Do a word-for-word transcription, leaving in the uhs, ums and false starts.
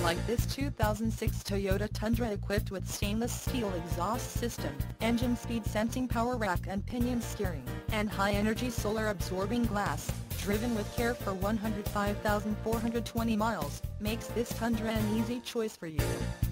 like this two thousand six Toyota Tundra equipped with stainless steel exhaust system, engine speed sensing power rack and pinion steering, and high-energy solar-absorbing glass, driven with care for one hundred five thousand four hundred twenty miles, makes this Tundra an easy choice for you.